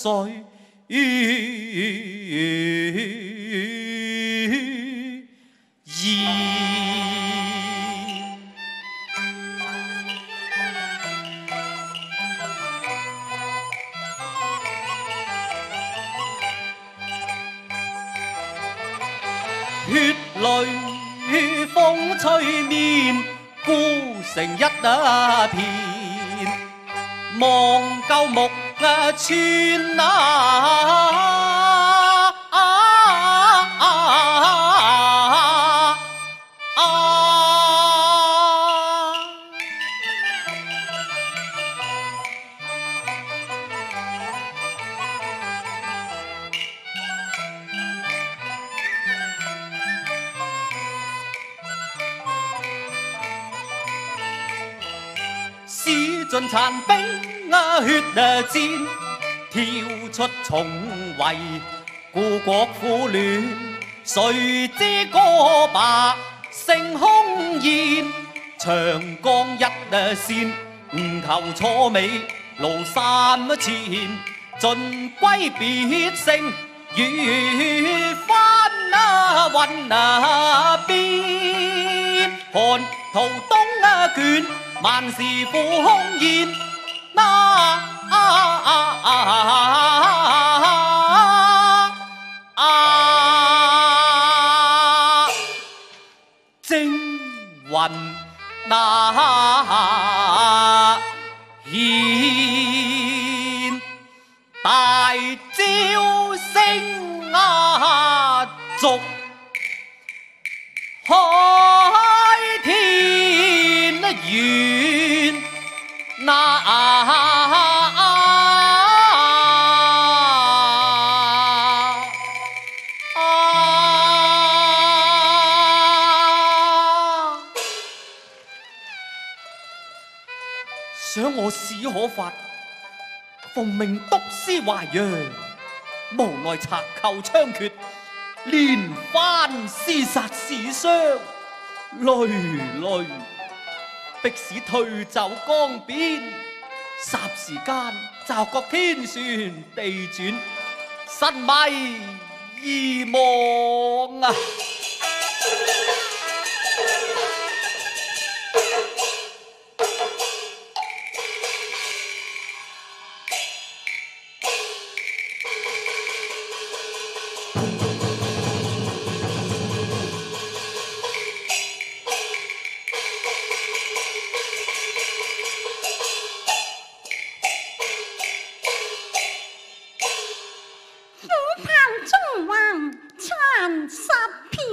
谁言？血泪风吹面，孤城一片。望旧木村使尽残兵血战，跳出重围，故国苦恋，谁知歌罢声空咽？长江一线，唔求错尾，路山前，尽归别城，如翻云边，寒途东卷。万事付空言，精云现，大招声逐海天远想我史可法，奉命督师淮阳，无奈賊寇猖獗，連番廝殺死傷，累累。迫使退走江邊，霎時間驟覺天旋地轉，神迷意忘啊！ 中王残杀遍。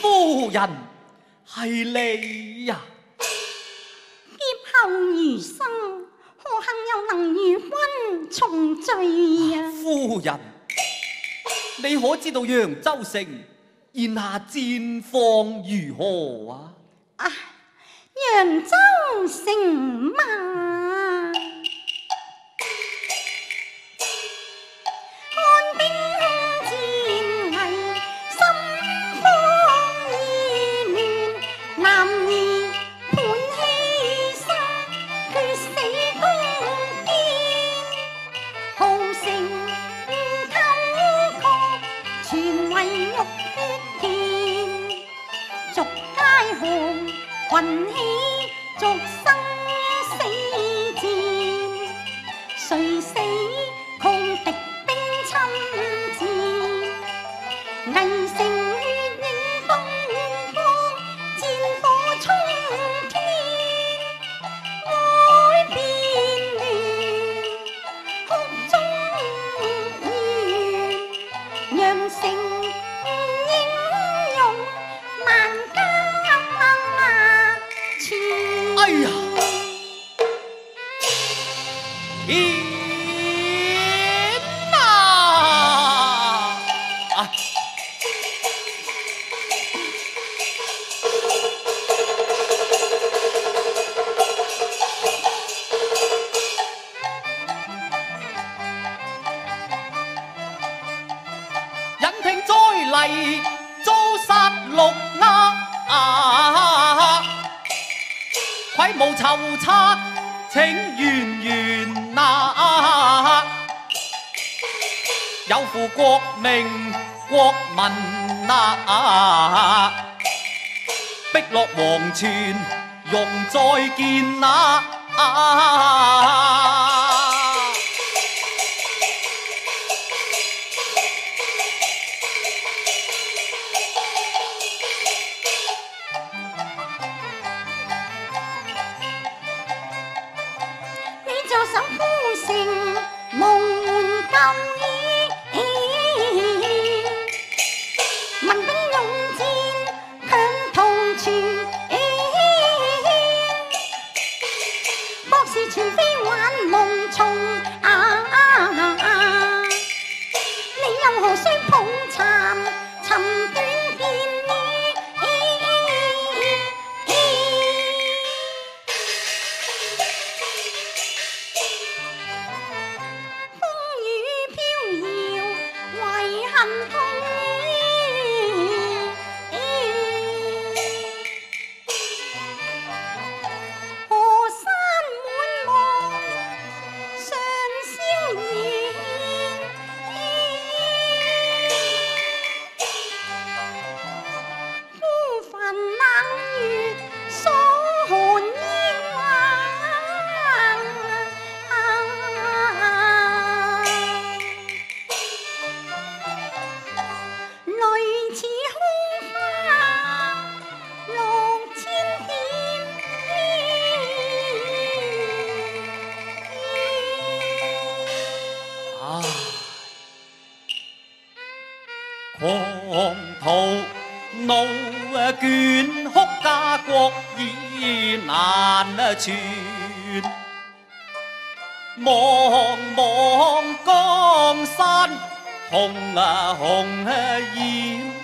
夫人係你呀！ 劫後餘生，何幸又能與君重聚啊？ 夫人，你可知道揚州城現下戰況如何啊？ 啊，揚州城嘛，看兵空戰危，心慌意亂，男兒盤犧牲，決死攻堅，豪城溝確，全為浴血填，逐街巷群起，逐生死戰，誰死抗敵兵侵佔，危城血染東方，戰火衝天，愛變亂，哭中怨，讓城英勇萬家全。 哎呀！天啊！引聽災厲，遭殺戮愧無籌策，請圓圓有負國命國民碧落黃泉容再見你就想呼城無援救醫，民兵勇戰強逃傳，博士全非玩夢蟲你又何須抱殘尋短見狂徒怒捲哭家國已難全，茫茫江山紅紅煙，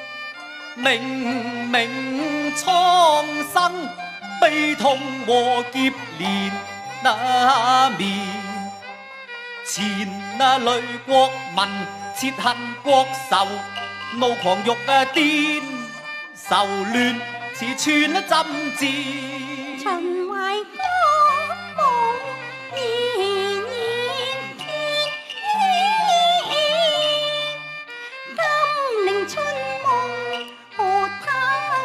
明明蒼生悲痛和劫連面，前累國民切恨國仇，怒狂欲顛，愁亂似串針箭。 秦淮歌舞連連天，金陵春夢何他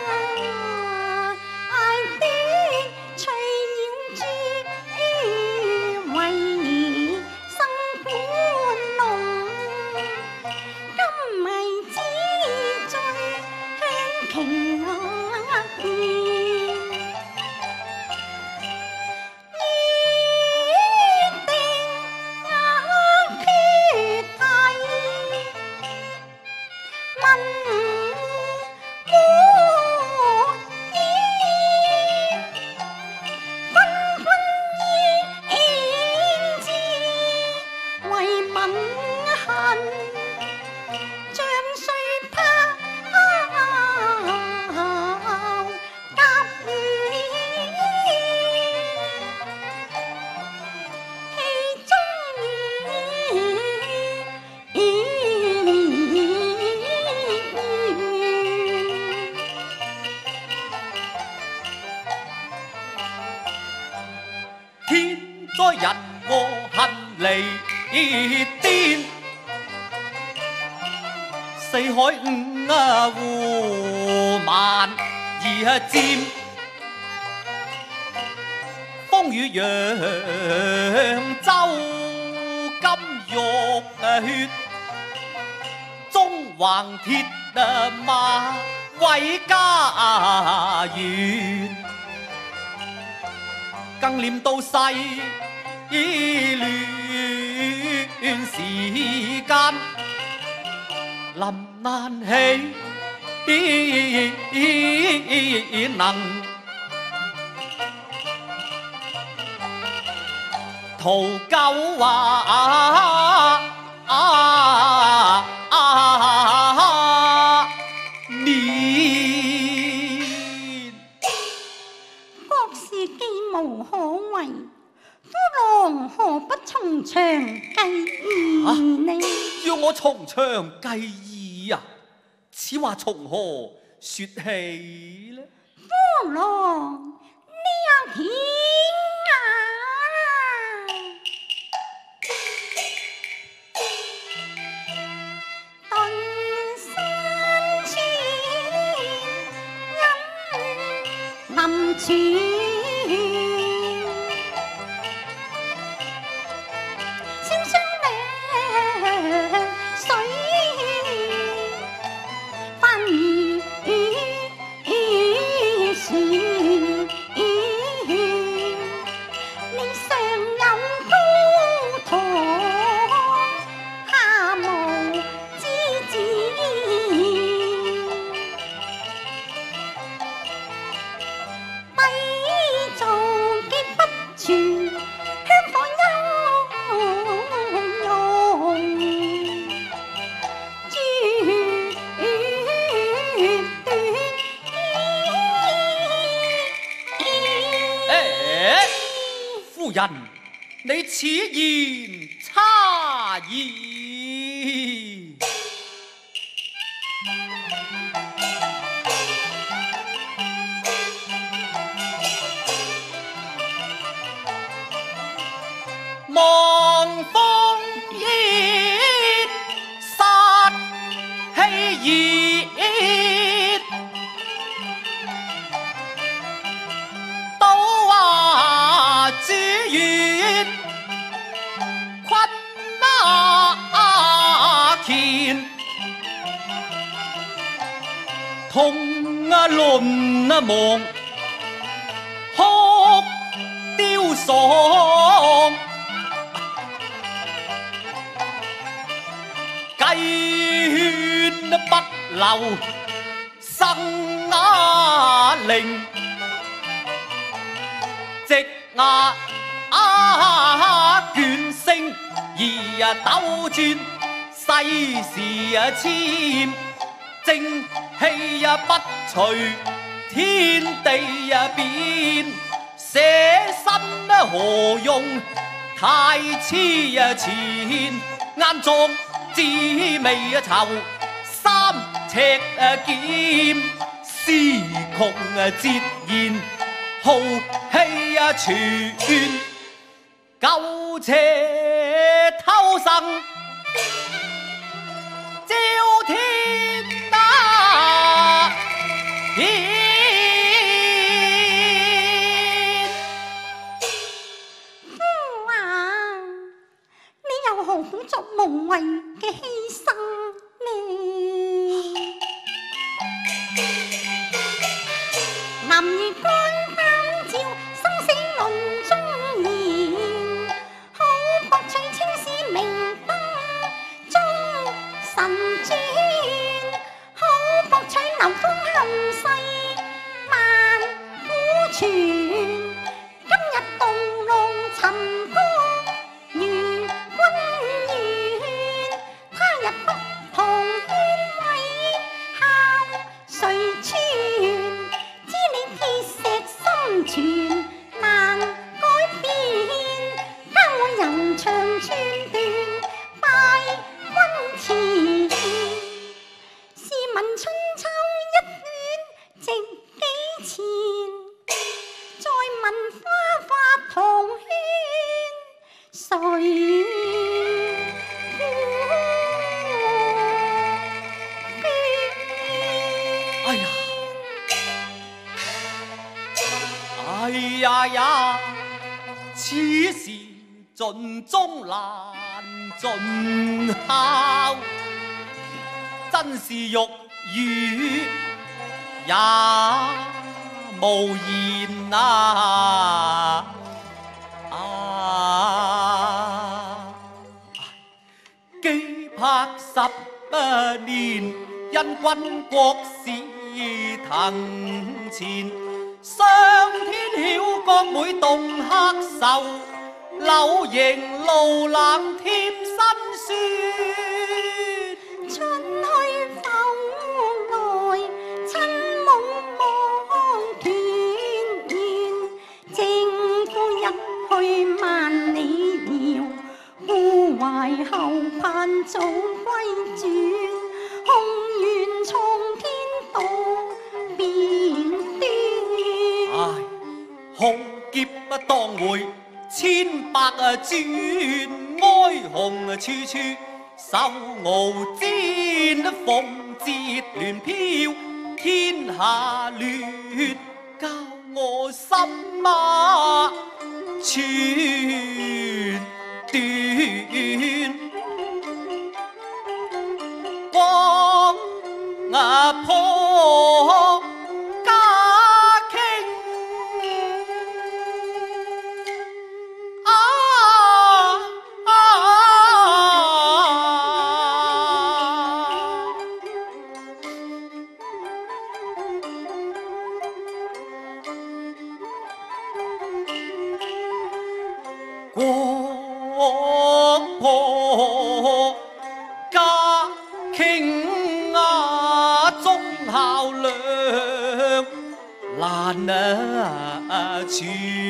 的翠鳥珠，為兒生歡弄，金迷之醉香瓊斷。問海湖萬而漸，風雨揚州金玉血，縱橫鐵馬為家園，更念到世亂時間，臨難起能屠舊年。 國事既無可為，夫郎何不從長計議呢？ 要我從長計議啊？此話從何說起呢？ 夫郎，你有天啊！頓身處臨處。 人，你此言差矣。望風熱，殺氣熱，刀話主月困乾，痛輪亡哭雕喪。計勸不留生靈，直牙捲聲而鬥轉，世事遷，正氣不隨天地變，捨身何用太痴纏，眼中紫微囚三尺劍，詩窮節言豪氣傳，苟且偷生照天夫啊，你又何苦作無謂嘅犧牲呢？男兒肝膽照，生死論中言，好博取青史明燈中神傳，好博取流風後世萬古傳。今日動龍尋歌如君願，他日不同喧威孝誰傳？知你鐵石心存難改變，教我人長寸斷拜君前。試問春秋一卷值幾錢？再問花花同圈誰呀呀，此事尽忠难尽孝，真是玉宇也無言啊！既拍10年，因軍國事騰前，上天曉覺每動黑愁，柳營露冷添辛酸。 春去復來，親夢望團圓，正夫一去萬里遙，故懷後盼早歸轉，空願蒼天道變端。 唉，浩劫不當回，千百轉，哀鴻處處。受傲煎，鳳節亂飄，天下亂，教我心寸斷。光破家傾國破家傾忠孝兩難處。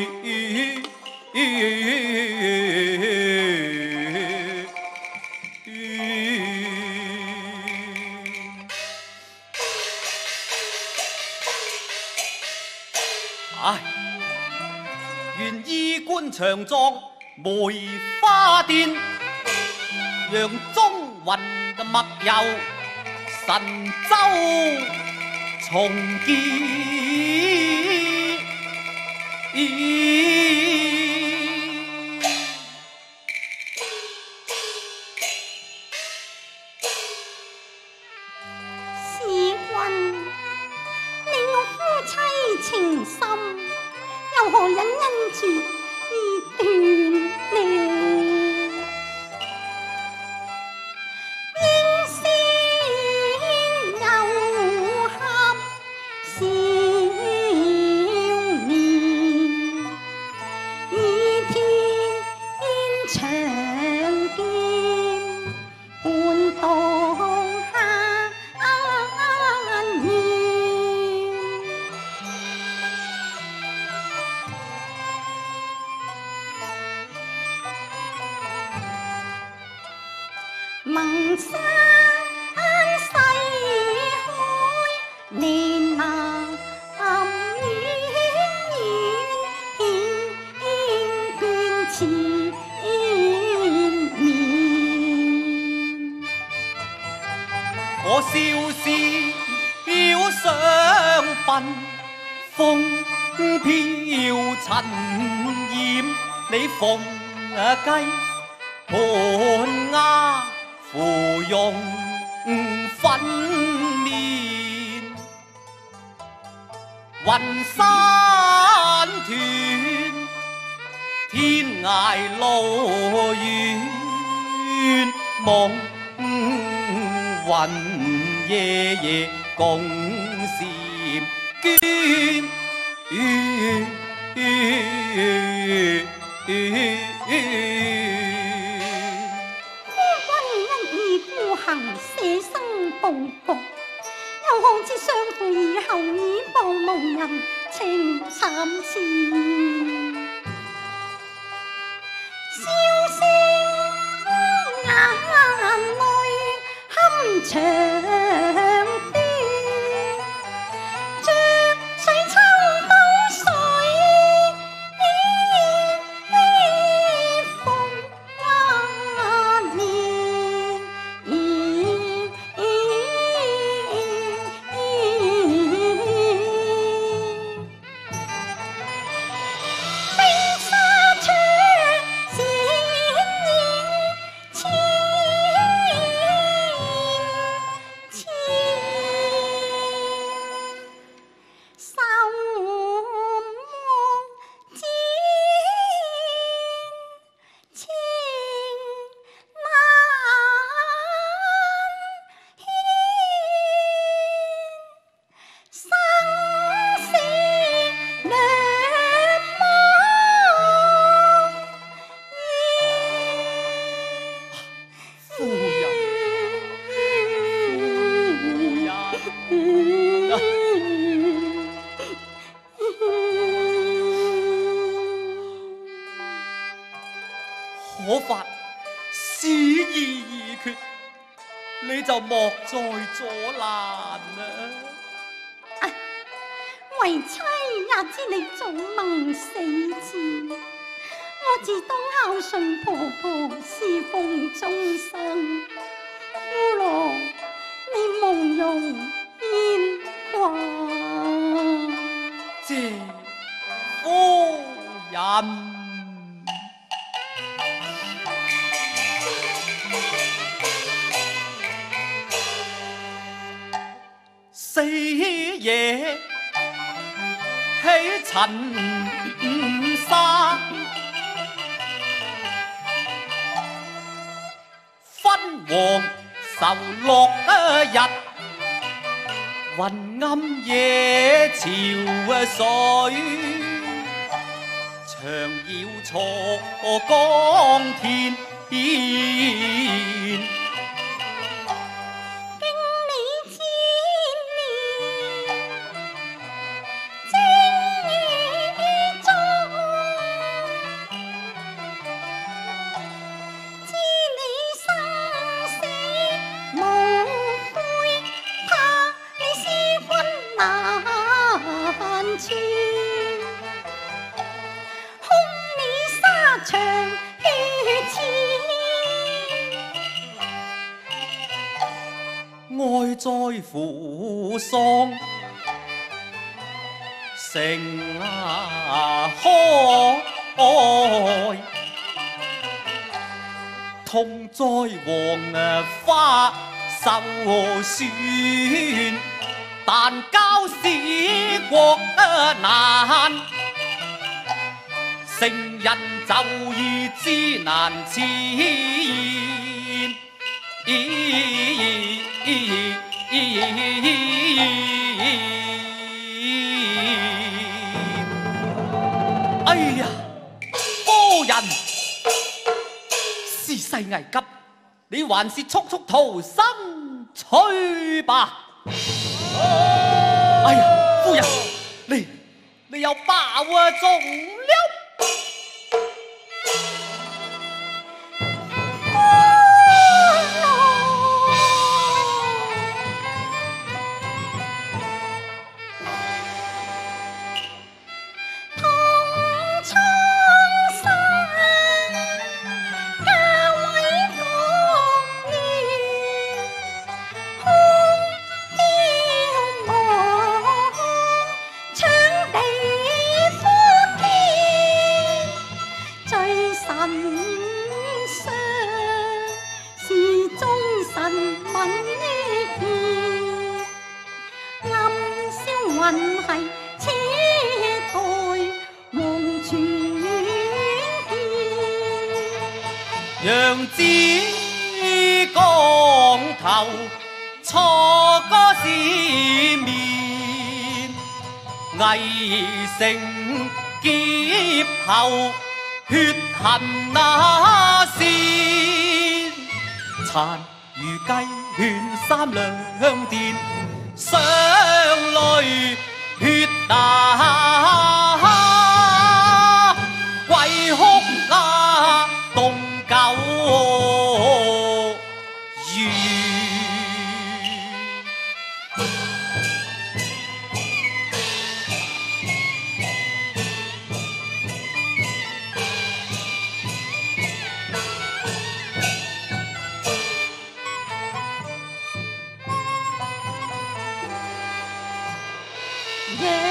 唉，願衣冠長壯梅花殿，讓中魂嘅默遊神州重建。 使君，你我夫妻情深，又何忍因住而斷呢？應先又合少年，倚天長劍，伴當下緣。蒙山西開，年南遠遠，眷纏綿。 我笑笑相伴，風飄塵染，你鳳雞盤鴉芙蓉粉面，雲山斷，天涯路遠，夢雲夜夜共嬋娟。 捨生報國，又何知相負以後，以報無人情慘切。笑聲眼淚堪腸斷，著水抽刀水風面。 就莫再阻拦啦。 为妻也知你早能死之，我自当孝顺婆婆，侍奉终生。夫罗，你毋容牵挂。 谢夫人。四夜起尘沙，昏黄愁落日，云暗夜潮水，长遥错江天。爱在扶桑，城开，痛在黄花受损，但交使国难，成人就义之难前。哎呀，夫人，时势危急，你还是速速逃生去吧。哎呀，夫人，你有把握中了。杨子江头错过市面，危城劫后血痕那线，残余鸡犬三两殿，双泪血打鬼哭那洞九月。 夜